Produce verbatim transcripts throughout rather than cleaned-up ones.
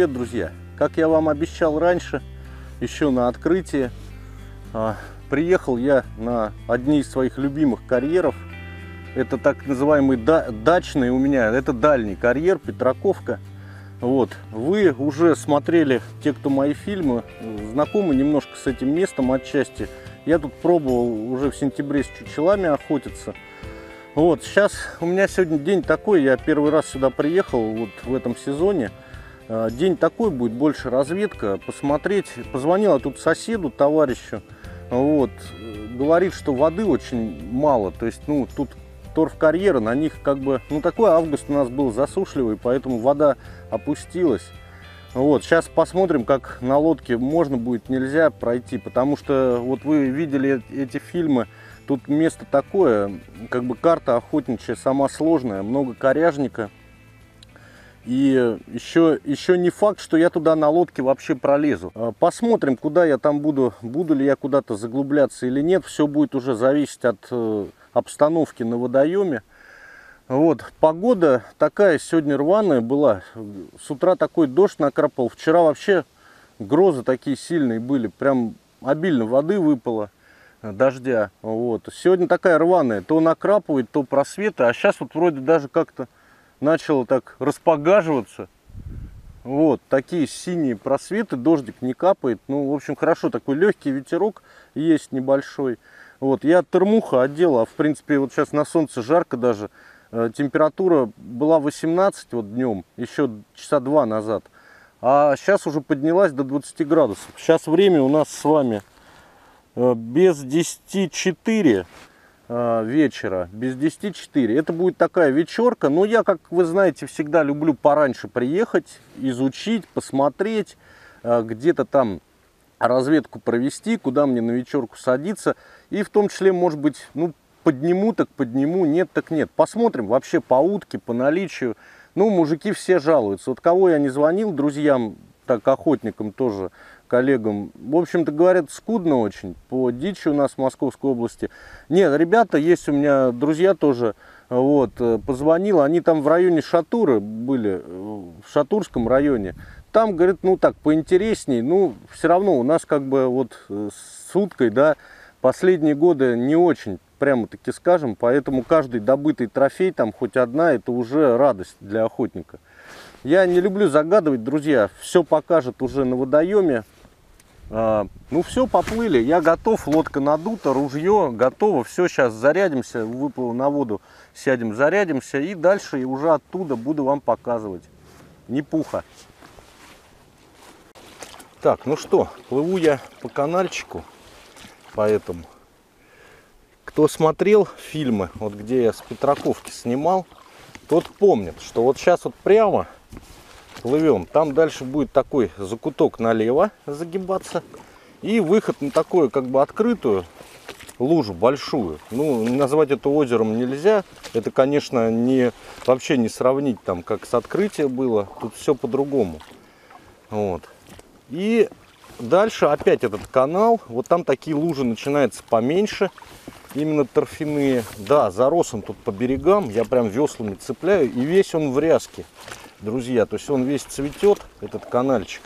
привет, друзья! Как я вам обещал раньше, еще на открытии, приехал я на одни из своих любимых карьеров. Это так называемый дачный у меня, это дальний карьер, Петраковка. Вот. Вы уже смотрели, те, кто мои фильмы, знакомы немножко с этим местом отчасти. Я тут пробовал уже в сентябре с чучелами охотиться. Вот, сейчас у меня сегодня день такой, я первый раз сюда приехал вот в этом сезоне. День такой будет, больше разведка, посмотреть. Позвонил я тут соседу, товарищу, вот, говорит, что воды очень мало, то есть, ну, тут торф-карьеры, на них как бы, ну, такой август у нас был засушливый, поэтому вода опустилась. Вот, сейчас посмотрим, как на лодке можно будет, нельзя пройти, потому что, вот вы видели эти фильмы, тут место такое, как бы карта охотничья сама сложная, много коряжника. И еще, еще не факт, что я туда на лодке вообще пролезу. Посмотрим, куда я там буду, буду ли я куда-то заглубляться или нет. Все будет уже зависеть от э, обстановки на водоеме. Вот, погода такая сегодня рваная была. С утра такой дождь накрапал. Вчера вообще грозы такие сильные были. Прям обильно воды выпало. Дождя. Вот. Сегодня такая рваная, то накрапывает, то просветы, а сейчас вот вроде даже как-то начало так распогаживаться. Вот такие синие просветы, дождик не капает. Ну, в общем, хорошо, такой легкий ветерок есть небольшой. Вот, я термуха одела, в принципе, вот сейчас на солнце жарко даже. Температура была восемнадцать вот днем, еще часа два назад, а сейчас уже поднялась до двадцати градусов. Сейчас время у нас с вами без десяти четыре вечера, без десяти четыре. Это будет такая вечерка, но я, как вы знаете, всегда люблю пораньше приехать, изучить, посмотреть, где-то там разведку провести, куда мне на вечерку садиться, и в том числе, может быть, ну, подниму так подниму, нет так нет. Посмотрим вообще по утке, по наличию. Ну, мужики все жалуются. Вот кого я не звонил, друзьям, так, охотникам тоже, коллегам, в общем-то, говорят, скудно очень по дичи у нас в Московской области. Нет, ребята, есть у меня друзья тоже, вот, позвонил, они там в районе Шатура были, в Шатурском районе. Там, говорят, ну так, поинтересней, ну, все равно у нас как бы вот с уткой, да, последние годы не очень, прямо-таки скажем, поэтому каждый добытый трофей, там хоть одна, это уже радость для охотника. Я не люблю загадывать, друзья, все покажет уже на водоеме. А, ну все, поплыли, я готов, лодка надута, ружье готово, все, сейчас зарядимся, выплыл на воду, сядем, зарядимся и дальше уже оттуда буду вам показывать. Не пуха. Так, ну что, плыву я по канальчику, поэтому, кто смотрел фильмы, вот где я с Петраковки снимал, тот помнит, что вот сейчас вот прямо плывем, там дальше будет такой закуток налево загибаться и выход на такую как бы открытую лужу большую. Ну, назвать это озером нельзя, это, конечно, не, вообще не сравнить там, как с открытия было, тут все по-другому. Вот. И дальше опять этот канал, вот там такие лужи начинаются поменьше, именно торфяные. Да, зарос он тут по берегам, я прям веслами цепляю, и весь он в ряске, друзья, то есть он весь цветет, этот канальчик.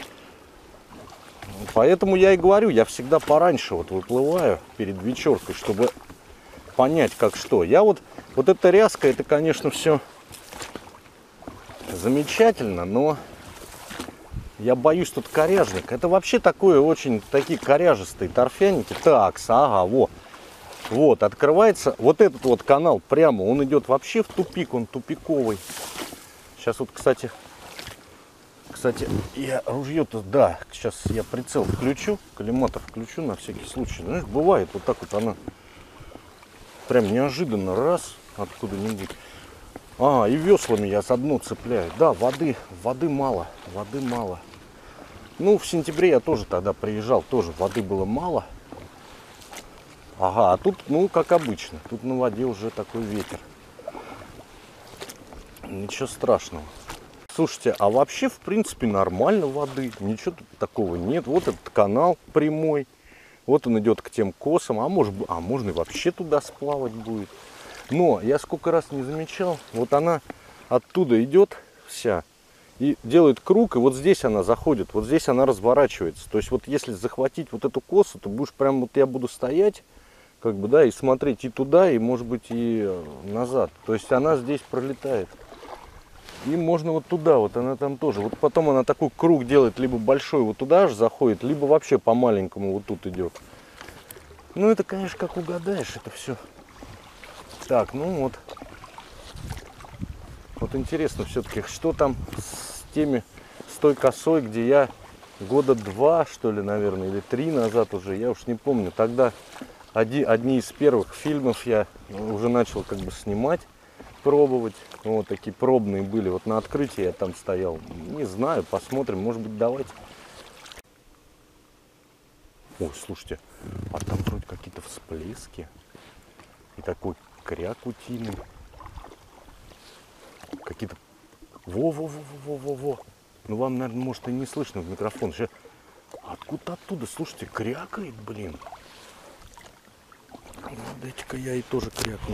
Поэтому я и говорю, я всегда пораньше вот выплываю перед вечеркой, чтобы понять, как что. Я вот, вот эта ряска, это, конечно, все замечательно, но я боюсь тут коряжник. Это вообще такое очень, такие коряжистые торфяники. Так, ага, во. Вот, открывается вот этот вот канал прямо, он идет вообще в тупик, он тупиковый. Сейчас вот, кстати, кстати, я ружье-то, да, сейчас я прицел включу, коллиматор включу на всякий случай. Знаешь, бывает вот так вот она прям неожиданно раз откуда-нибудь. А, и веслами я с дно цепляю. Да, воды, воды мало, воды мало. Ну, в сентябре я тоже тогда приезжал, тоже воды было мало. Ага, а тут, ну, как обычно, тут на воде уже такой ветер. Ничего страшного. Слушайте, а вообще, в принципе, нормально воды, ничего тут такого нет. Вот этот канал прямой, вот он идет к тем косам, а, может, а можно и вообще туда сплавать будет. Но я сколько раз не замечал, вот она оттуда идет вся, и делает круг, и вот здесь она заходит, вот здесь она разворачивается. То есть вот если захватить вот эту косу, то будешь прям, вот я буду стоять, как бы, да, и смотреть и туда, и может быть и назад. То есть она здесь пролетает. И можно вот туда, вот она там тоже. Вот потом она такой круг делает, либо большой вот туда же заходит, либо вообще по маленькому вот тут идет. Ну это, конечно, как угадаешь, это все. Так, ну вот. Вот интересно все-таки, что там с теми, с той косой, где я года два, что ли, наверное, или три назад уже, я уж не помню. Тогда одни, одни из первых фильмов я уже начал как бы снимать, пробовать. Вот такие пробные были. Вот на открытии я там стоял. Не знаю, посмотрим, может быть, давайте. Ой, слушайте, а там вроде какие-то всплески. И такой кряк утиный. Какие-то... Во-во-во-во-во-во. Ну, вам, наверное, может и не слышно в микрофон. Сейчас... Откуда оттуда, слушайте, крякает, блин. Ну, дайте-ка я и тоже крякну.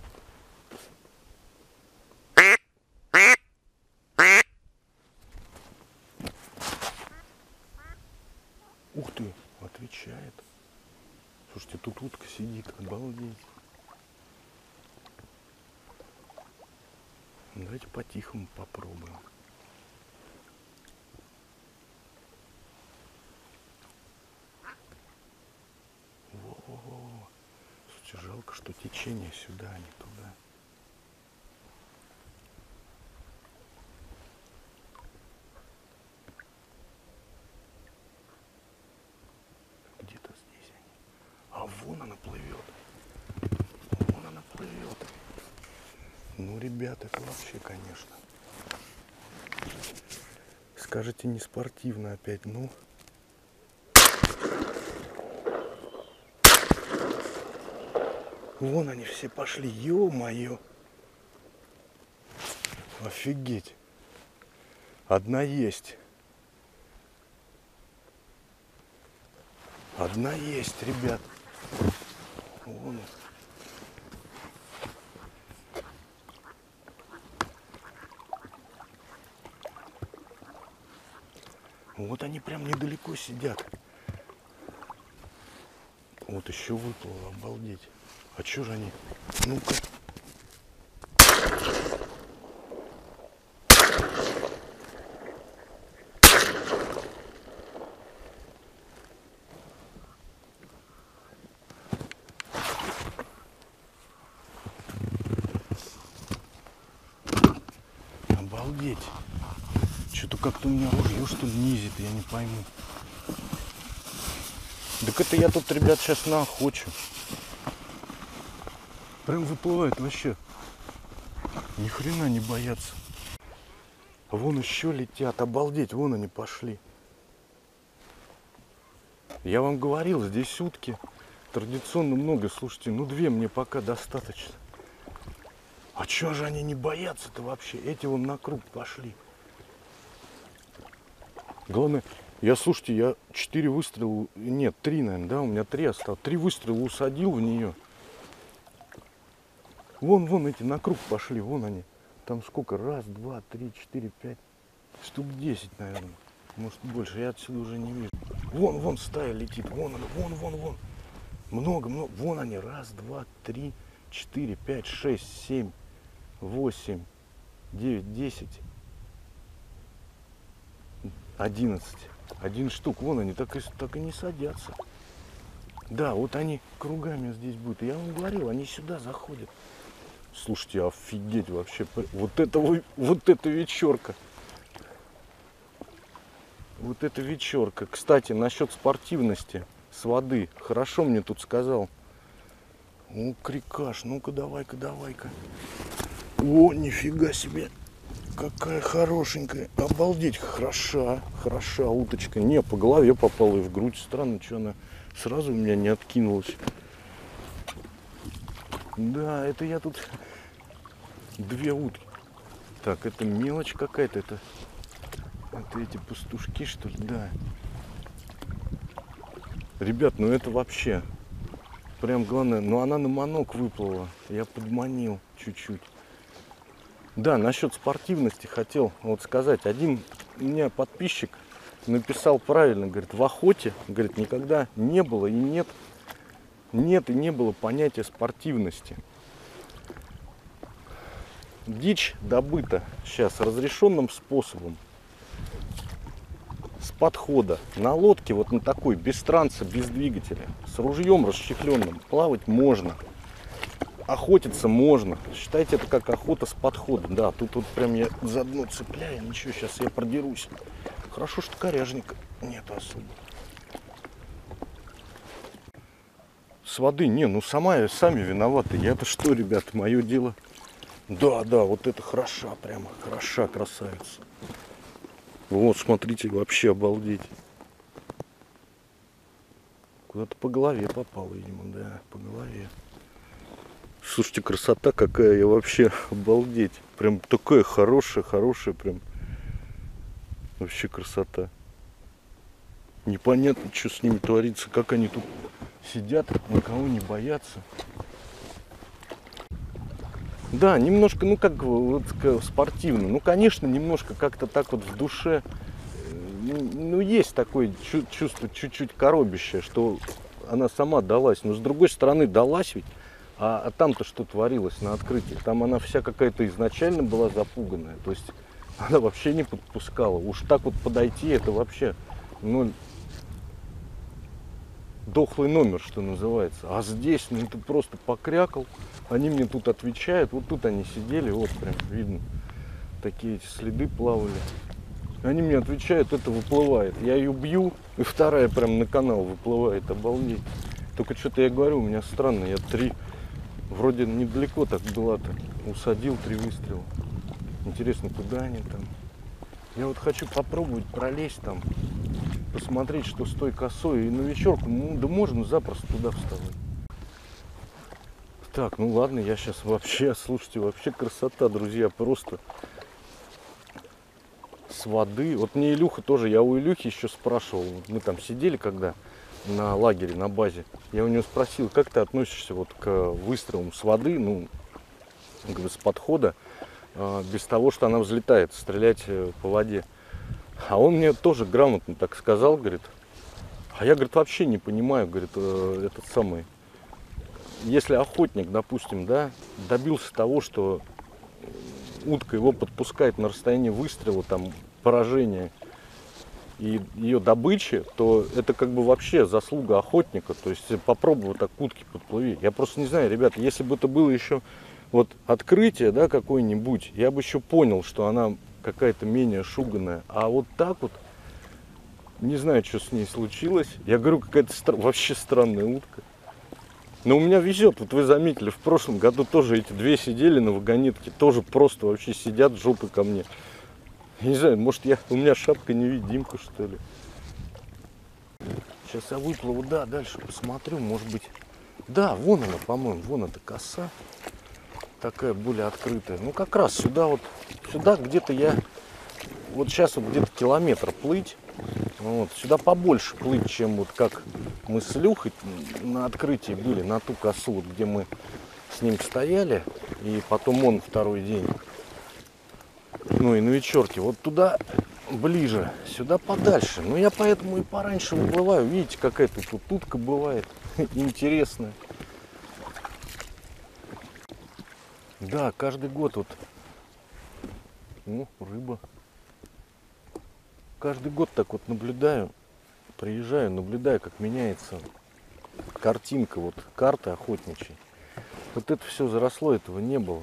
Ух ты, отвечает. Слушайте, тут утка сидит, обалдеть. Давайте по-тихому попробуем. Во-во-во. Слушайте, жалко, что течение сюда, а не туда. Где-то здесь они. А вон она плывет. Вон она плывет. Ну, ребят, это вообще, конечно. Скажете, не спортивно опять, ну. Вон они все пошли, ё-моё. Офигеть. Одна есть. Одна есть, ребят. Вон. Вот они прям недалеко сидят. Вот еще выплыло, обалдеть. А чё же они? Ну-ка. Обалдеть. Что-то как-то у меня ружье, что ли, низит, я не пойму. Так это я тут, ребят, сейчас наохочу. Прям выплывает вообще. Ни хрена не боятся. Вон еще летят, обалдеть, вон они пошли. Я вам говорил, здесь утки традиционно много, слушайте, ну две мне пока достаточно. А чё же они не боятся-то вообще? Эти вон на круг пошли. Главное, я, слушайте, я четыре выстрела, нет, три, наверное, да, у меня три осталось. Три выстрела усадил в нее. Вон, вон эти на круг пошли, вон они. Там сколько? Раз, два, три, четыре, пять. Штук десять, наверное. Может больше, я отсюда уже не вижу. Вон, вон стая летит, вон она, вон, вон, вон. Много, много. Вон они, раз, два, три, четыре, пять, шесть, семь, восемь, девять, десять, одиннадцать. Один штук, вон они, так и, так и не садятся. Да, вот они кругами здесь будут. Я вам говорил, они сюда заходят. Слушайте, офигеть вообще. Вот это, вот эта вечерка. Вот эта вечерка. Кстати, насчет спортивности с воды. Хорошо мне тут сказал. О, крикаш, ну-ка давай-ка, давай-ка. О, нифига себе. Какая хорошенькая. Обалдеть, хороша. Хороша уточка. Не, по голове попала и в грудь. Странно, что она сразу у меня не откинулась. Да, это я тут две утки. Так, это мелочь какая-то. Это, это эти пастушки, что ли? Да. Ребят, ну это вообще прям главное. Но она на манок выплыла. Я подманил чуть-чуть. Да, насчет спортивности хотел вот сказать. Один у меня подписчик написал правильно, говорит, в охоте, говорит, никогда не было и нет, нет и не было понятия спортивности. Дичь добыта сейчас разрешенным способом, с подхода на лодке, вот на такой, без транса, без двигателя, с ружьем расчехленным, плавать можно. Охотиться можно. Считайте это как охота с подходом. Да, тут вот прям я за дно цепляю. Ничего, сейчас я продерусь. Хорошо, что коряжника нет особо. С воды, не, ну сама, сами виноваты. Я-то что, ребята, мое дело. Да, да, вот это хороша, прямо хороша, красавица. Вот, смотрите, вообще обалдеть. Куда-то по голове попало, видимо, да, по голове. Слушайте, красота какая, я вообще обалдеть. Прям такая хорошая, хорошая, прям. Вообще красота. Непонятно, что с ними творится, как они тут сидят, никого не боятся. Да, немножко, ну как вот, спортивно. Ну, конечно, немножко как-то так вот в душе. Ну, есть такое чувство чуть-чуть коробящее, что она сама далась. Но с другой стороны, далась ведь. А, а там-то что творилось на открытии? Там она вся какая-то изначально была запуганная. То есть она вообще не подпускала. Уж так вот подойти, это вообще, ну, дохлый номер, что называется. А здесь, ну, ты просто покрякал. Они мне тут отвечают. Вот тут они сидели, вот прям видно. Такие эти следы плавали. Они мне отвечают, это выплывает. Я ее бью, и вторая прям на канал выплывает. Обалдеть. Только что-то я говорю, у меня странно. Я три... Вроде недалеко так была-то. Усадил три выстрела. Интересно, куда они там? Я вот хочу попробовать пролезть там. Посмотреть, что с той косой. И на вечерку, ну, да можно запросто туда вставать. Так, ну ладно, я сейчас вообще, слушайте, вообще красота, друзья. Просто с воды. Вот мне Илюха тоже, я у Илюхи еще спрашивал. Мы там сидели когда на лагере, на базе. Я у него спросил, как ты относишься вот к выстрелам с воды, ну, как бы с подхода, без того, что она взлетает, стрелять по воде. А он мне тоже грамотно так сказал, говорит. А я, говорит, вообще не понимаю, говорит, этот самый. Если охотник, допустим, да, добился того, что утка его подпускает на расстояние выстрела, там, поражения, и ее добычи, то это как бы вообще заслуга охотника. То есть попробуй так к утке подплыви. Я просто не знаю, ребята, если бы это было еще вот открытие, да, какое-нибудь, я бы еще понял, что она какая-то менее шуганная. А вот так вот, не знаю, что с ней случилось. Я говорю, какая-то стра- вообще странная утка. Но у меня везет, вот вы заметили, в прошлом году тоже эти две сидели на вагонетке, тоже просто вообще сидят жопы ко мне. Я не знаю, может, я, у меня шапка-невидимка, что ли. Сейчас я выплыву, да, дальше посмотрю, может быть. Да, вон она, по-моему, вон эта коса. Такая более открытая. Ну, как раз сюда вот, сюда где-то я, вот сейчас вот где-то километр плыть. Вот, сюда побольше плыть, чем вот как мы с Илюхой на открытии были, на ту косу, вот, где мы с ним стояли. И потом он второй день. Ну и на вечерке. Вот туда ближе, сюда подальше. Ну я поэтому и пораньше выплываю. Видите, какая тут вот утка бывает интересная. Да, каждый год вот. Ну, рыба. Каждый год так вот наблюдаю. Приезжаю, наблюдаю, как меняется картинка, вот карты охотничьей. Вот это все заросло, этого не было.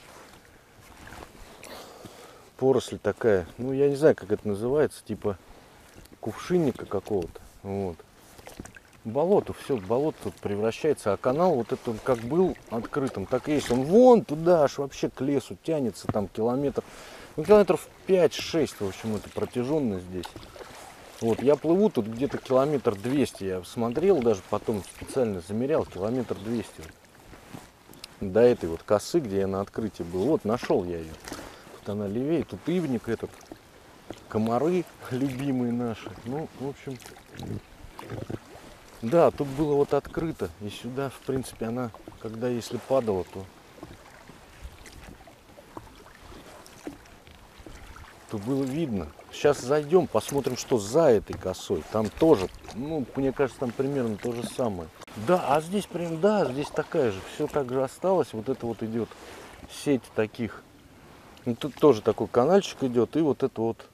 Поросль такая, ну я не знаю, как это называется, типа кувшинника какого-то. Вот. Болото, все, болото тут превращается, а канал вот это как был открытым, так и есть. Он вон туда аж вообще к лесу тянется, там километр, ну километров пять-шесть, в общем, это протяженность здесь. Вот, я плыву тут где-то километр двести, я смотрел, даже потом специально замерял, километр двести. До этой вот косы, где я на открытии был, вот нашел я ее. Тут она левее, тут ивник этот, комары любимые наши. Ну, в общем, да, тут было вот открыто. И сюда, в принципе, она, когда если падала, то чтобы было видно. Сейчас зайдем, посмотрим, что за этой косой. Там тоже, ну, мне кажется, там примерно то же самое. Да, а здесь прям, да, здесь такая же. Все так же осталось. Вот это вот идет сеть таких. Ну, тут тоже такой канальчик идет. И вот это вот,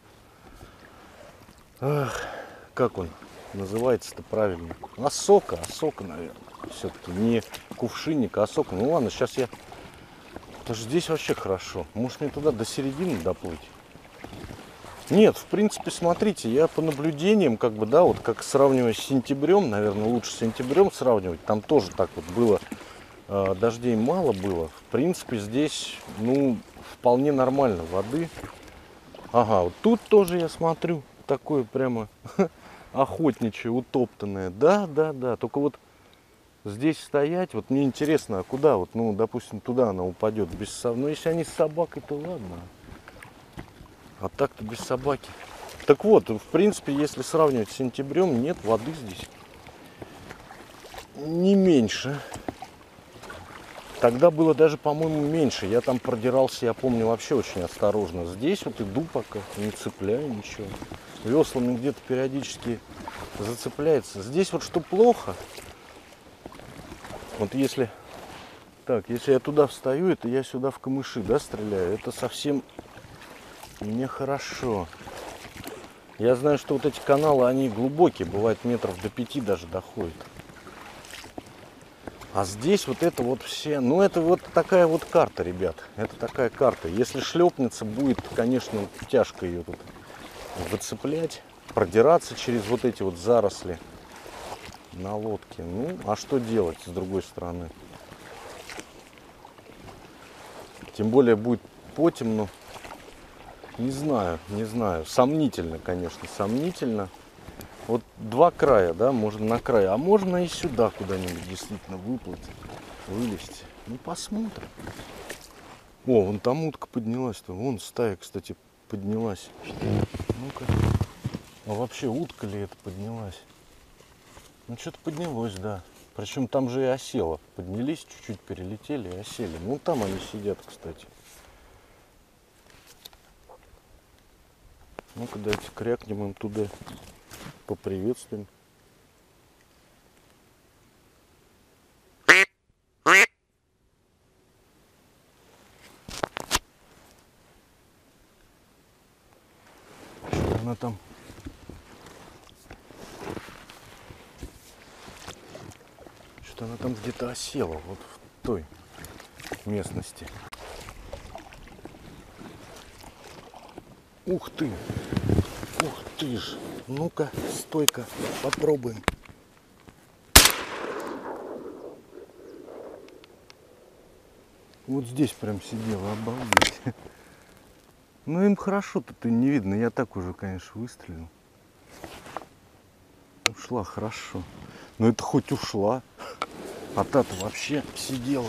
ах, как он называется-то правильно? Осока, осока, наверное. Все-таки не кувшинник, а осока. Ну ладно, сейчас я... Потому что здесь вообще хорошо. Может мне туда до середины доплыть? Нет, в принципе, смотрите, я по наблюдениям, как бы, да, вот как сравнивая с сентябрем, наверное, лучше с сентябрем сравнивать. Там тоже так вот было, э, дождей мало было. В принципе, здесь, ну, вполне нормально воды. Ага, вот тут тоже я смотрю, такое прямо охотничье, утоптанное. Да, да, да, только вот здесь стоять, вот мне интересно, а куда вот, ну, допустим, туда она упадет без собаки. Ну, если они с собакой, то ладно. А так-то без собаки. Так вот, в принципе, если сравнивать с сентябрем, нет воды здесь. Не меньше. Тогда было даже, по-моему, меньше. Я там продирался, я помню, вообще очень осторожно. Здесь вот иду пока, не цепляю ничего. Веслами где-то периодически зацепляется. Здесь вот что плохо. Вот если... Так, если я туда встаю, это я сюда в камыши, да, стреляю. Это совсем нехорошо. Я знаю, что вот эти каналы, они глубокие. Бывает метров до пяти даже доходят. А здесь вот это вот все... Ну, это вот такая вот карта, ребят. Это такая карта. Если шлепнется, будет, конечно, тяжко ее тут выцеплять. Продираться через вот эти вот заросли на лодке. Ну, а что делать с другой стороны? Тем более будет потемно. Не знаю, не знаю. Сомнительно, конечно, сомнительно. Вот два края, да, можно на край. А можно и сюда куда-нибудь действительно выплыть, вылезти. Ну, посмотрим. О, вон там утка поднялась-то. Вон стая, кстати, поднялась. Ну-ка. А вообще утка ли это поднялась? Ну, что-то поднялось, да. Причем там же и осело. Поднялись, чуть-чуть перелетели и осели. Ну, там они сидят, кстати. Ну-ка, давайте крякнем им туда. Поприветствуем. Что она там? Что она там где-то осела, вот в той местности. Ух ты! Ух ты ж! Ну-ка, стой-ка, попробуем. Вот здесь прям сидела, обалдеть. Ну им хорошо-то не видно, я так уже, конечно, выстрелил. Ушла хорошо. Но это хоть ушла, а та-то вообще сидела.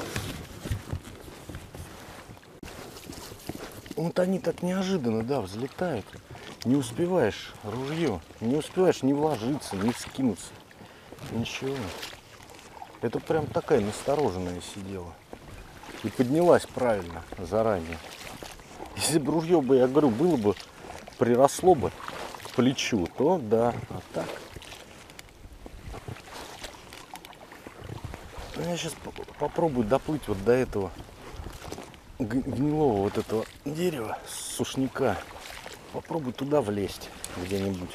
Вот они так неожиданно, да, взлетают. Не успеваешь ружье, не успеваешь ни вложиться, ни скинуться. Ничего. Это прям такая настороженная сидела. И поднялась правильно заранее. Если бы ружье бы, я говорю, было бы, приросло бы к плечу, то да, а так. Я сейчас попробую доплыть вот до этого гнилого вот этого дерева, сушняка. Попробуй туда влезть где-нибудь.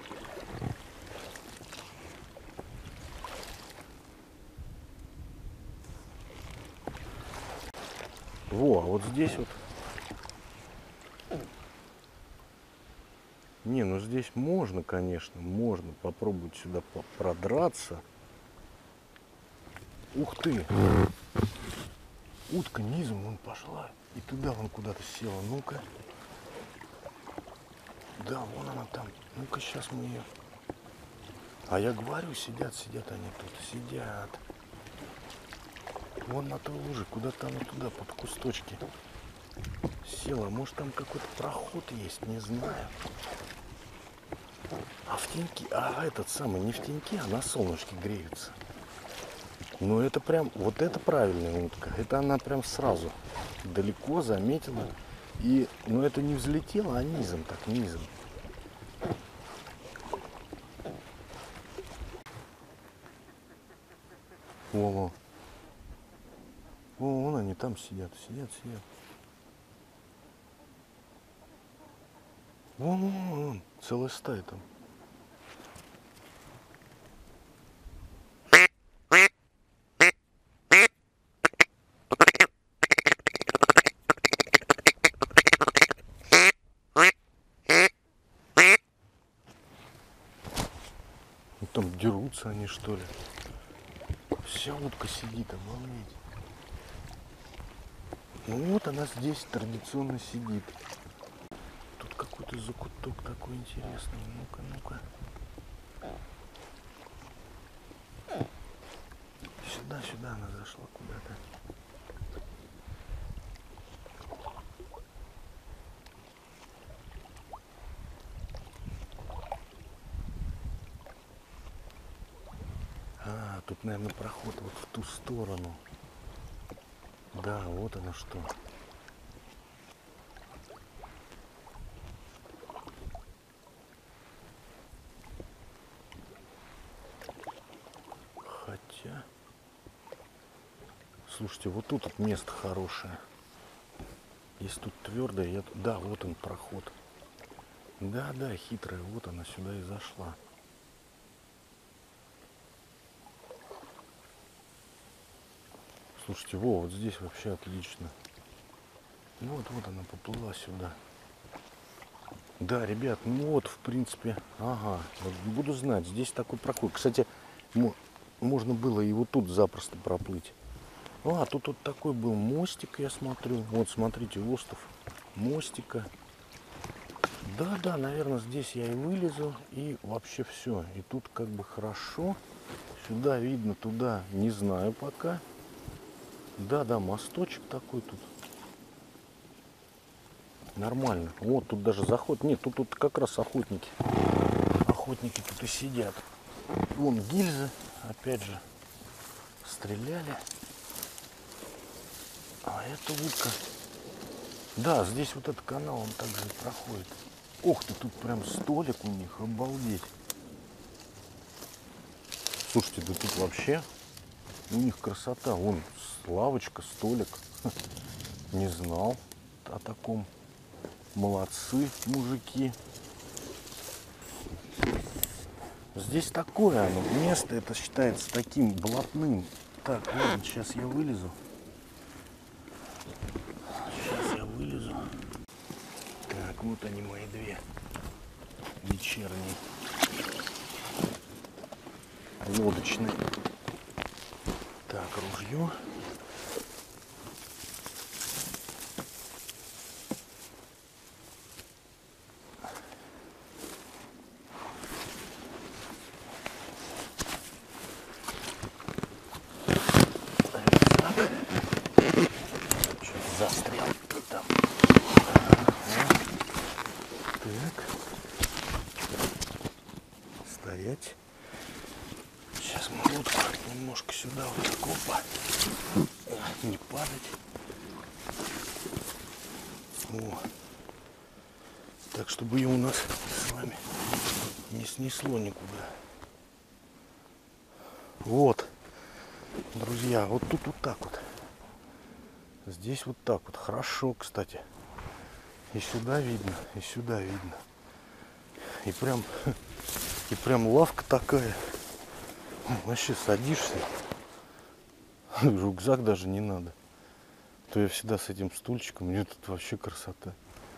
Во, а вот здесь вот. Не, ну здесь можно, конечно, можно попробовать сюда продраться. Ух ты! Утка низом вон пошла. И туда вон куда-то села. Ну-ка. Да, вон она там. Ну-ка, сейчас мы ее... А я говорю, сидят, сидят они тут. Сидят. Вон на той луже, куда-то она туда, под кусточки села. Может, там какой-то проход есть, не знаю. А в теньке... А этот самый не в теньке, а на солнышке греются. Ну, это прям... Вот это правильная утка. Это она прям сразу далеко заметила. И, ну, это не взлетело, а низом, так, низом. Во-во. О, вон они там сидят, сидят, сидят. Вон, вон, вон, целая стая там. Ну, там дерутся они, что ли. Вся утка сидит, обалдеть. Ну вот она здесь традиционно сидит. Тут какой-то закуток такой интересный. Ну-ка, ну-ка. Сюда, сюда она зашла куда-то. А, тут, наверное, проход вот в ту сторону. Да, вот оно что. Хотя... Слушайте, вот тут вот место хорошее. Если тут твердое, я... Да, вот он проход. Да, да, хитрая, вот она сюда и зашла. Слушайте, во, вот здесь вообще отлично. Вот, вот она поплыла сюда. Да, ребят, ну вот, в принципе, ага, вот буду знать, здесь такой проход. Кстати, можно было и вот тут запросто проплыть. А, тут вот такой был мостик, я смотрю. Вот, смотрите, остров мостика. Да, да, наверное, здесь я и вылезу, и вообще все. И тут как бы хорошо. Сюда видно, туда не знаю пока. Да, да, мосточек такой тут. Нормально. Вот тут даже заход. Нет, тут, тут как раз охотники. Охотники тут и сидят. Вон гильзы, опять же, стреляли. А это утка. Да, здесь вот этот канал, он также и проходит. Ох ты, тут прям столик у них, обалдеть. Слушайте, да тут вообще у них красота. Вон лавочка, столик. Не знал о таком. Молодцы, мужики. Здесь такое оно, место, это считается таким блатным. Так, ладно, сейчас я вылезу. Сейчас я вылезу. Так, вот они мои две вечерние лодочные. Так, ружье. Застрял там. Так. Стоять. Сейчас мы лодку немножко сюда вот так, опа. Не падать. О. Так, чтобы ее у нас с вами не снесло никуда. Вот. Друзья, вот тут вот так вот. Здесь вот так вот. Хорошо, кстати. И сюда видно, и сюда видно. И прям, и прям лавка такая. Вообще садишься. Рюкзак даже не надо. То я всегда с этим стульчиком. Мне тут вообще красота.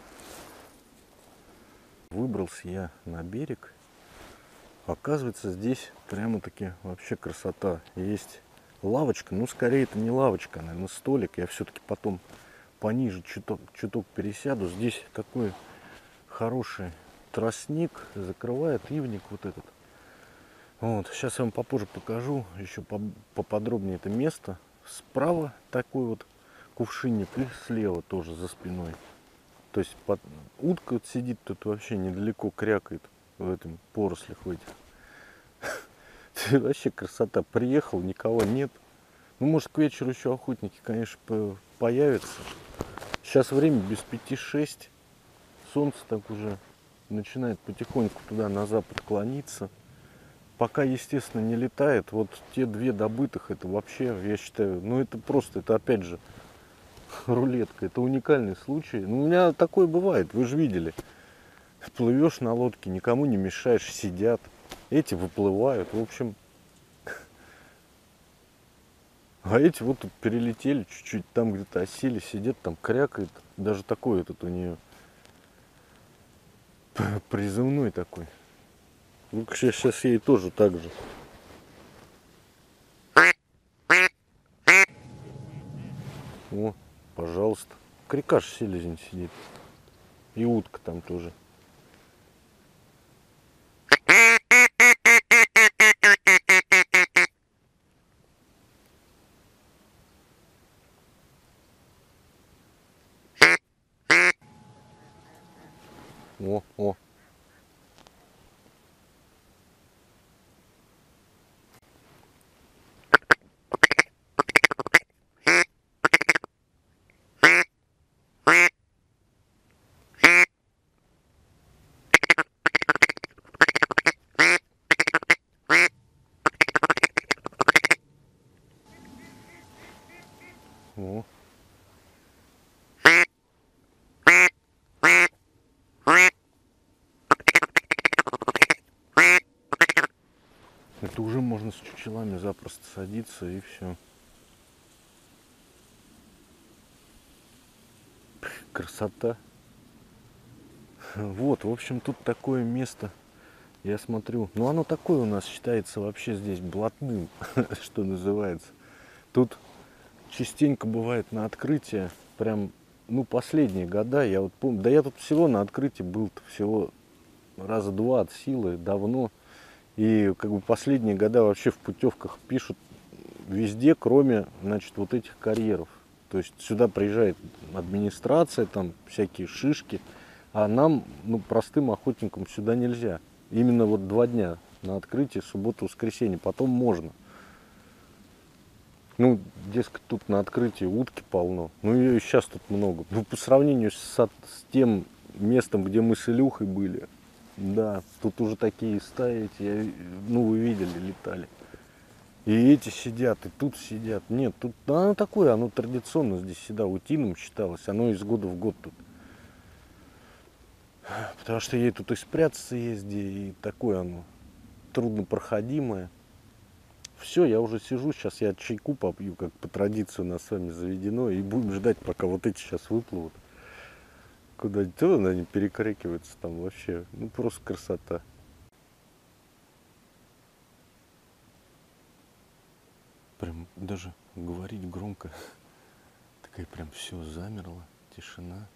Выбрался я на берег. Оказывается, здесь прямо-таки вообще красота. Есть лавочка. Ну, скорее, это не лавочка, наверное, столик. Я все-таки потом пониже чуток, чуток пересяду. Здесь такой хороший тростник. Закрывает ивник вот этот. Вот. Сейчас я вам попозже покажу еще поподробнее это место. Справа такой вот кувшинник и слева тоже за спиной. То есть под... утка вот сидит тут вообще недалеко, крякает в этом порослях в этих. Вообще красота. Приехал, никого нет. Ну, может, к вечеру еще охотники, конечно, появятся. Сейчас время без пяти шесть. Солнце так уже начинает потихоньку туда на запад клониться. Пока, естественно, не летает. Вот те две добытых, это вообще, я считаю, ну это просто, это опять же рулетка. Это уникальный случай. Ну, у меня такое бывает, вы же видели. Плывешь на лодке, никому не мешаешь, сидят. Эти выплывают, в общем. А эти вот тут перелетели чуть-чуть, там где-то осели, сидят, там крякает. Даже такой этот у нее призывной такой. Ну, сейчас, сейчас ей тоже так же. О, пожалуйста. Крикаш селезень сидит. И утка там тоже. О, о. О. Это уже можно с чучелами запросто садиться и все. Красота. Вот, в общем, тут такое место, я смотрю. Ну, оно такое у нас считается вообще здесь блатным, что называется. Тут частенько бывает на открытие, прям, ну, последние года, я вот помню, да я тут всего на открытии был всего раза два от силы, давно. И как бы последние года вообще в путевках пишут везде, кроме, значит, вот этих карьеров. То есть сюда приезжает администрация, там всякие шишки, а нам, ну, простым охотникам сюда нельзя. Именно вот два дня на открытие, суббота, воскресенье, потом можно. Ну, дескать, тут на открытии утки полно. Ну, ее и сейчас тут много. Ну, по сравнению с, с тем местом, где мы с Илюхой были, да, тут уже такие стаи эти, ну, вы видели, летали. И эти сидят, и тут сидят. Нет, тут да, оно такое, оно традиционно здесь всегда утиным считалось. Оно из года в год тут. Потому что ей тут и спрятаться есть где, и такое оно труднопроходимое. Все, я уже сижу, сейчас я чайку попью, как по традиции у нас с вами заведено, и будем ждать, пока вот эти сейчас выплывут. Куда-нибудь, то они перекрикиваются там вообще, ну просто красота. Прям даже говорить громко, такая прям все замерло, тишина.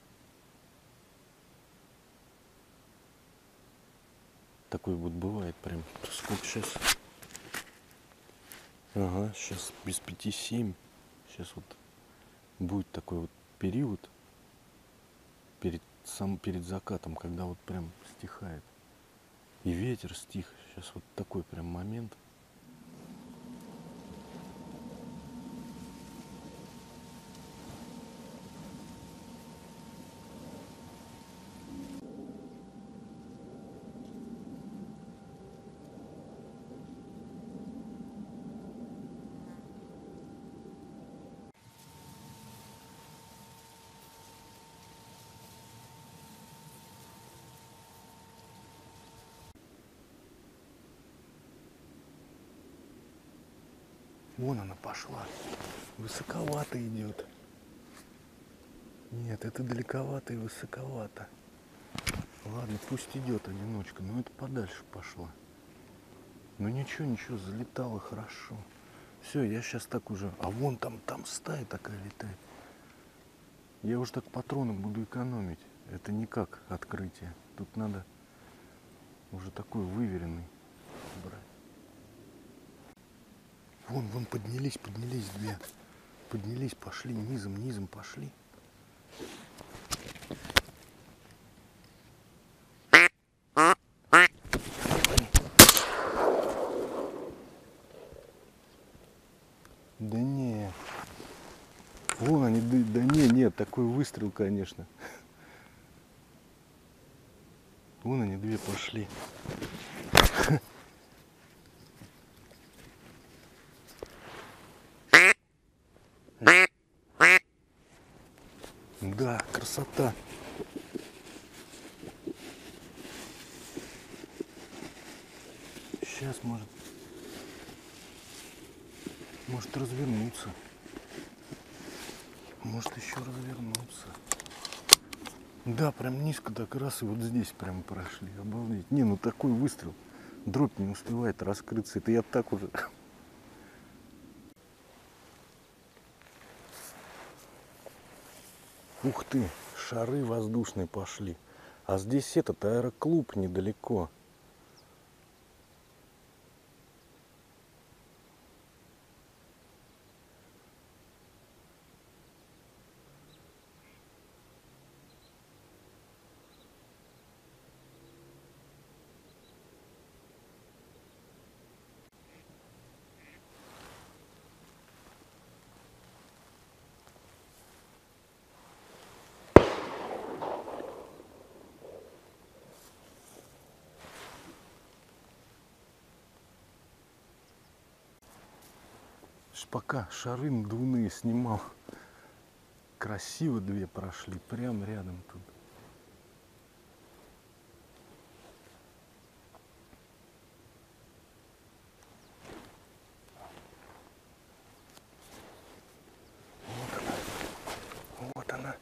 Такое вот бывает прям, сколько сейчас? Ага, сейчас без пяти семь. Сейчас вот будет такой вот период перед, сам, перед закатом, когда вот прям стихает. И ветер стих. Сейчас вот такой прям момент. Вон она пошла. Высоковато идет. Нет, это далековато и высоковато. Ладно, пусть идет одиночка, но это подальше пошла. Ну ничего, ничего, залетала хорошо. Все, я сейчас так уже... А вон там, там стая такая летает. Я уже так патроны буду экономить. Это не как открытие. Тут надо уже такой выверенный брать. Вон, вон, поднялись, поднялись две. Поднялись, пошли, низом, низом пошли. Да не. Вон они, да, да не, нет, такой выстрел, конечно. Вон они, две пошли. Да, красота. Сейчас может, может развернуться. Может еще развернуться. Да, прям низко так раз и вот здесь прям прошли. Обалдеть. Не, ну такой выстрел. Дробь не успевает раскрыться. Это я так уже. Ух ты, шары воздушные пошли. А здесь этот аэроклуб недалеко. Пока шары надувные снимал, красиво две прошли, прям рядом тут. Вот она, вот она,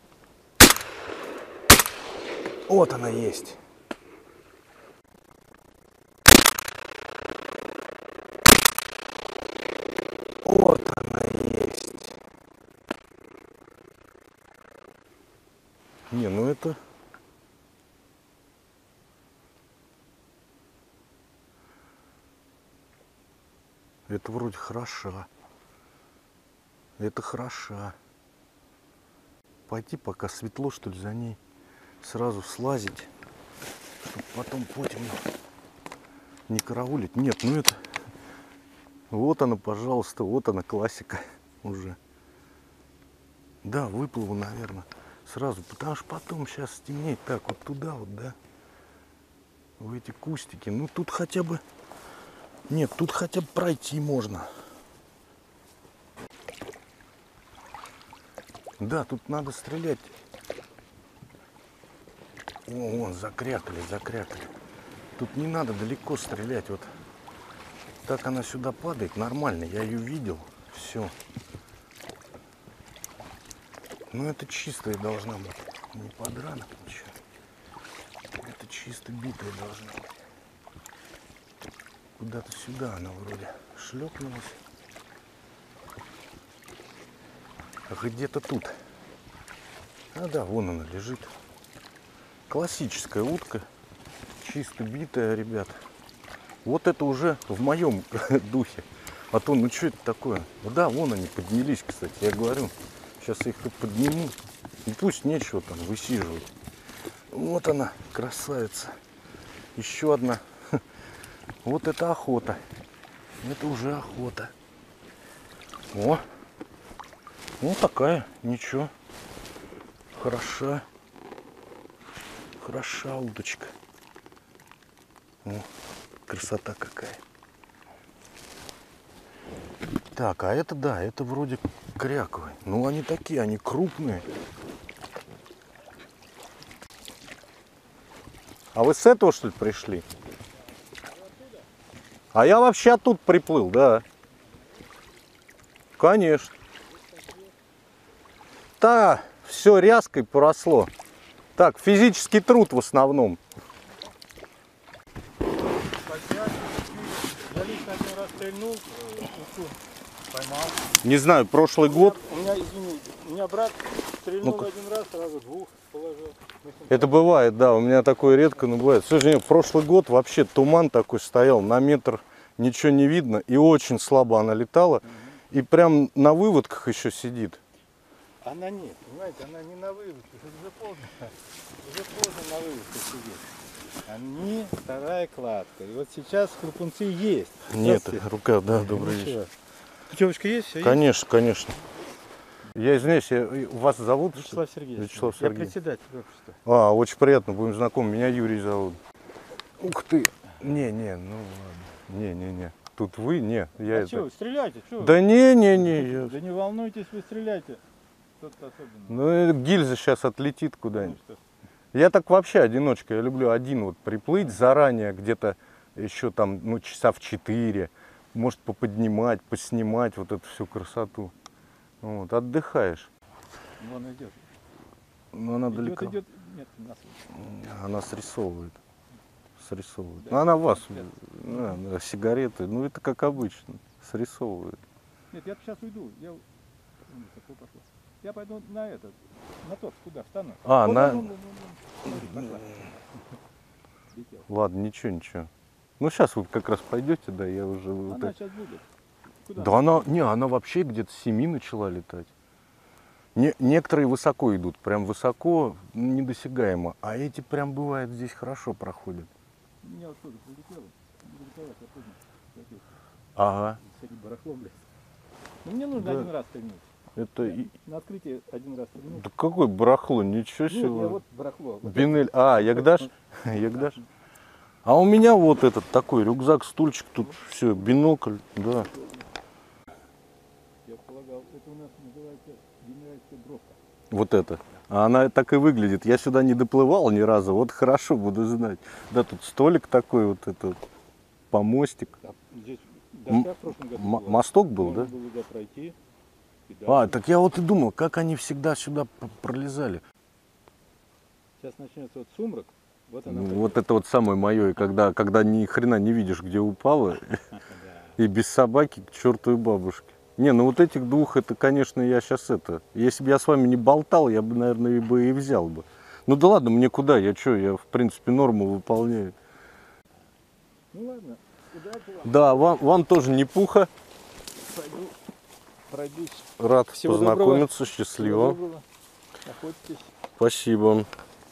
вот она есть. Вот она есть. Не, ну это... Это вроде хороша. Это хороша. Пойти пока светло, что ли, за ней. Сразу слазить. Чтобы потом потемно не караулить. Нет, ну это... Вот она, пожалуйста, вот она, классика уже. Да, выплыву, наверное, сразу, потому что потом сейчас стемнеет. Так, вот туда вот, да, в эти кустики. Ну, тут хотя бы... Нет, тут хотя бы пройти можно. Да, тут надо стрелять. О, вон, закрякали, закрякали. Тут не надо далеко стрелять, вот. Так она сюда падает, нормально, я ее видел, все. Но это чистая должна быть, не подранок, ничего. Это чисто битая должна быть. Куда-то сюда она вроде шлепнулась. А где-то тут. А да, вон она лежит. Классическая утка, чисто битая, ребят. Вот это уже в моем духе. А то, ну что это такое? Да, вон они поднялись, кстати, я говорю. Сейчас я их тут подниму. И пусть нечего там высиживать. Вот она, красавица. Еще одна. Вот это охота. Это уже охота. О! Ну такая, ничего. Хороша. Хороша удочка. О. Красота какая. Так, а это да, это вроде кряковые. Ну они такие, они крупные. А вы с этого что ли пришли? А я вообще оттуда приплыл, да. Конечно. Да, все ряской поросло. Так, физический труд в основном. Стрельнул, поймал. Не знаю, прошлый год. У меня, извини, у меня брат стрельнул ну, один раз, сразу двух положил. Это бывает, да, у меня такое редко, но бывает. Слушай, нет, прошлый год вообще туман такой стоял, на метр ничего не видно, и очень слабо она летала, угу. И прям на выводках еще сидит. Она нет, понимаете, она не на выводках, уже поздно, уже поздно на выводках сидит. Они вторая кладка. И вот сейчас крупунцы есть. Нет, рука, да, добрый вечер. Путевочка есть? Все конечно, есть? конечно. Я извиняюсь, я, вас зовут? Вячеслав Сергеевич. Вячеслав Я Сергеевич. председатель общества. А, очень приятно, будем знакомы. Меня Юрий зовут. Ух ты. Не-не, ну ладно. Не-не-не. Тут вы? Не. Я А это... что, вы стреляйте, что вы? Да не-не-не. Я... Да не волнуйтесь, вы стреляйте. Что-то особенное. Ну, э, гильза сейчас отлетит Ну, куда-нибудь. что? Я так вообще одиночка. Я люблю один вот приплыть заранее, где-то еще там, ну, часа в четыре. Может, поподнимать, поснимать вот эту всю красоту. Вот, отдыхаешь. Вон идет. Но она Идет, далеко. идет. Нет, нас. Она срисовывает. Срисовывает. Да, Ну, она вас, нет. да, да, сигареты, ну это как обычно, срисовывает. Нет, я сейчас уйду. Я... Ой, какой пошла. Я пойду на этот, на тот, куда встану. А, Вон, на... вон, вон, вон, вон. Смотри, пошла. Летел. Ладно, ничего, ничего. Ну, сейчас вы как раз пойдете, да, я уже... вот Она это- сейчас будет. Куда? Да она, не, она вообще где-то с семи начала летать. Не, некоторые высоко идут, прям высоко, недосягаемо. А эти прям бывает здесь хорошо проходят. У меня вот тоже прилетело. Прилетело, я поздно. Хотел. Ага. С этим барахлом, блядь. Ну, мне нужно Да. один раз стрельнуть. Это... Я и- на открытие один раз стрельнуть. Да какое барахло, ничего себе. Нет, я вот барахло. Вот Бинель. А, Ягдаш? Ягдаш. А у меня вот этот такой рюкзак, стульчик, тут все, бинокль, да. я полагал, это у нас называется генеральская бровка. Вот это. А она так и выглядит. Я сюда не доплывал ни разу, вот хорошо буду знать. Да, тут столик такой, вот это, помостик. А здесь М- доска в прошлом году М- была. мосток был, Можно да? было туда пройти. И А, дальше. так я вот и думал, как они всегда сюда п- пролезали. Сейчас начнется вот сумрак. Вот она Ну, пойдет. вот это вот самое мое, когда, когда ни хрена не видишь, где упало, Да. и без собаки к чертовой бабушке. Не, ну вот этих двух, это, конечно, я сейчас это... Если бы я с вами не болтал, я бы, наверное, и бы и взял бы. Ну да ладно, мне куда, я что, я, в принципе, норму выполняю. Ну ладно, удачи вам. Да, вам, вам тоже не пуха. Пойду пройдусь. Рад Всего познакомиться, Всего счастливо. доброго. Охотитесь. Спасибо.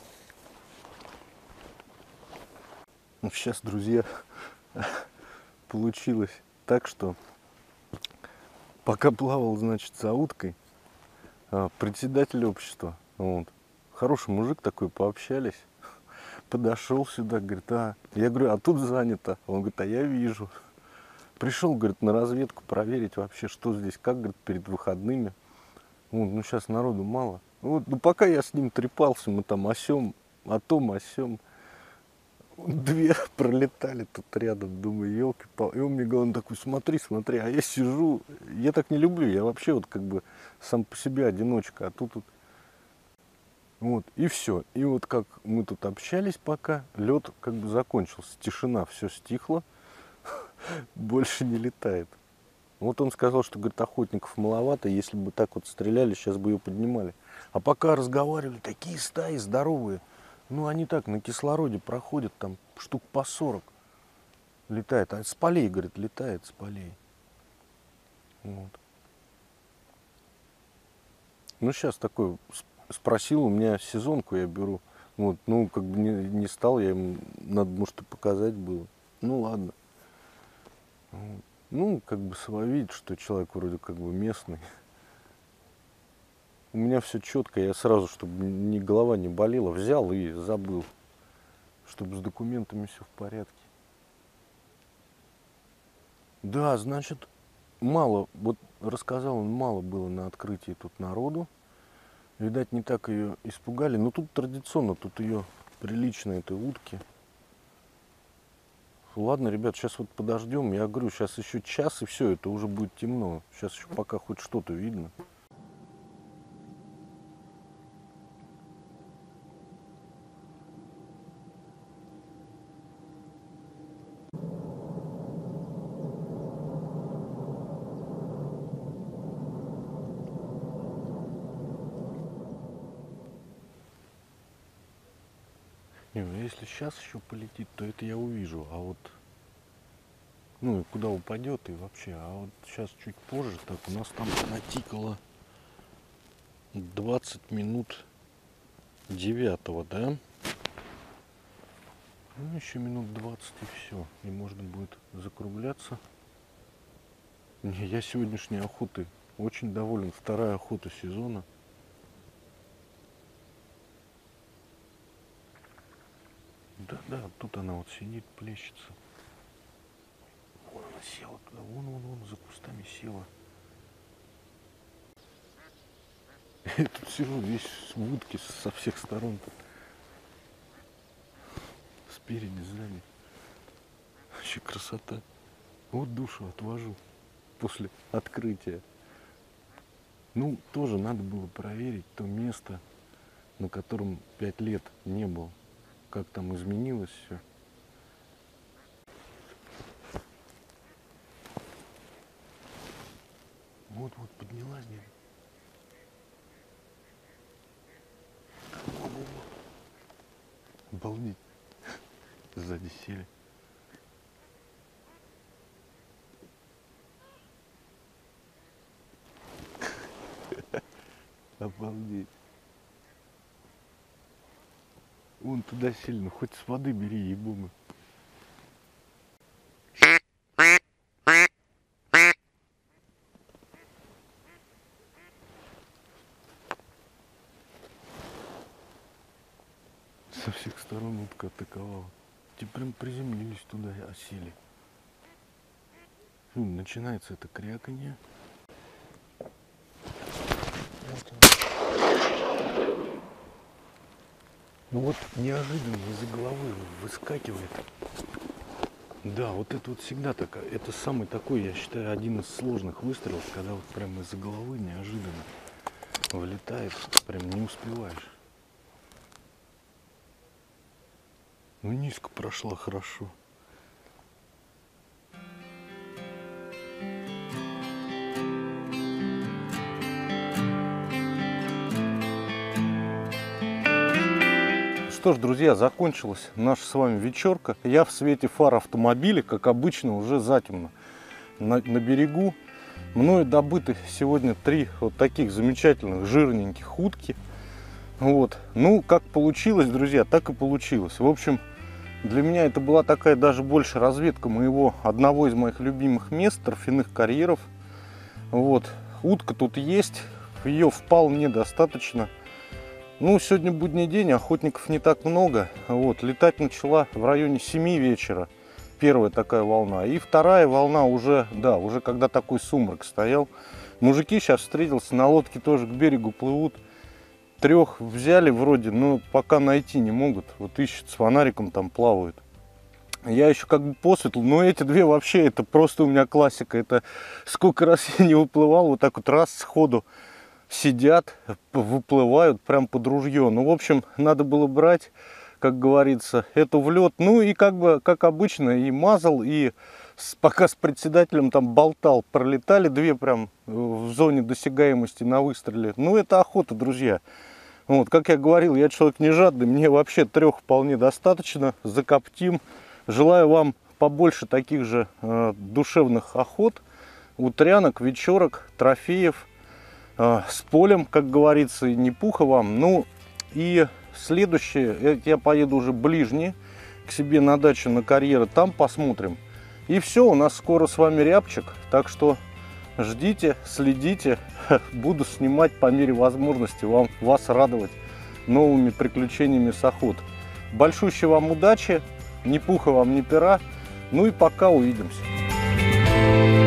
Ну, сейчас, друзья, получилось так, что пока плавал, значит, за уткой, а, председатель общества, вот, хороший мужик такой, пообщались, подошел сюда, говорит, а, я говорю, а тут занято. Он говорит, а я вижу. Пришел, говорит, на разведку проверить вообще, что здесь, как, говорит, перед выходными. Вот, ну, сейчас народу мало. Вот, ну, пока я с ним трепался, мы там о сём, о том, о сём. Две пролетали тут рядом, думаю, елки-палки. И он мне говорит, он такой, смотри, смотри, а я сижу, я так не люблю, я вообще вот как бы сам по себе одиночка, а тут вот, вот, и все. И вот как мы тут общались пока, лед как бы закончился, тишина, все стихло, больше не летает. Вот он сказал, что, говорит, охотников маловато, если бы так вот стреляли, сейчас бы ее поднимали. А пока разговаривали, такие стаи здоровые. Ну, они так на кислороде проходят, там штук по сорок летает. А с полей, говорит, летает с полей. Вот. Ну, сейчас такой с- спросил, у меня сезонку я беру. Вот, ну, как бы не, не стал, я им, надо, может, и показать было. Ну, ладно. Вот. Ну, как бы видит, что человек вроде как бы местный. У меня все четко, я сразу, чтобы ни голова не болела, взял и забыл, чтобы с документами все в порядке. Да, значит, мало, вот рассказал он, мало было на открытии тут народу. Видать, не так ее испугали, но тут традиционно, тут ее прилично, этой утки. Ладно, ребят, сейчас вот подождем, я говорю, сейчас еще час и все, это уже будет темно. Сейчас еще пока хоть что-то видно. Не, ну если сейчас еще полетит, то это я увижу, а вот, ну и куда упадет и вообще, а вот сейчас чуть позже, так у нас там натикало двадцать минут девятого, да? Ну еще минут двадцать и все, и можно будет закругляться. Не, я сегодняшней охоты Очень доволен. Вторая охота сезона. Да-да, тут она вот сидит, плещется. Вон она села туда, вон, вон, вон, за кустами села. И тут сижу весь в утке со всех сторон. Спереди, сзади. Вообще красота. Вот душу отвожу после открытия. Ну, тоже надо было проверить то место, на котором пять лет не был. Как там изменилось все. Вот-вот поднялась где-то. Обалдеть. Сзади сели. Обалдеть. Вон туда сильно, хоть с воды бери, ей-богу. Со всех сторон утка атаковала. Те прям приземлились туда и осели. Фу, начинается это кряканье. Ну вот неожиданно из-за головы выскакивает. Да, вот это вот всегда такая. Это самый такой, я считаю, один из сложных выстрелов, когда вот прям из-за головы неожиданно вылетает, прям не успеваешь. Ну низко прошла хорошо. Что ж, друзья, закончилась наша с вами вечерка. Я в свете фар автомобиля, как обычно, уже затемно на, на берегу. Мною добыты сегодня три вот таких замечательных жирненьких утки. Вот. Ну, как получилось, друзья, так и получилось. В общем, для меня это была такая даже больше разведка моего одного из моих любимых мест, торфяных карьеров. Вот. Утка тут есть, ее вполне достаточно. Ну, сегодня будний день, охотников не так много. Вот, летать начала в районе семи вечера. Первая такая волна. И вторая волна уже, да, уже когда такой сумрак стоял. Мужики сейчас встретился, на лодке тоже к берегу плывут. Трех взяли вроде, но пока найти не могут. Вот ищут, с фонариком там плавают. Я еще как бы посветлил, но эти две вообще, это просто у меня классика. Это сколько раз я не выплывал, вот так вот раз сходу сидят, выплывают прям под ружье. Ну, в общем, надо было брать, как говорится, эту в лед. Ну, и как бы, как обычно, и мазал, и с, пока с председателем там болтал, пролетали две прям в зоне досягаемости на выстреле. Ну, это охота, друзья. Вот, как я говорил, я человек не жадный, мне вообще трех вполне достаточно. Закоптим. Желаю вам побольше таких же э, душевных охот, утрянок, вечерок, трофеев. С полем, как говорится, и не пуха вам. Ну и следующее, я поеду уже ближнее к себе на дачу, на карьеры, там посмотрим. И все, у нас скоро с вами рябчик, так что ждите, следите, буду снимать по мере возможности, вам, вас радовать новыми приключениями с охот. Большущей вам удачи, ни пуха вам, ни пера, ну и пока, увидимся.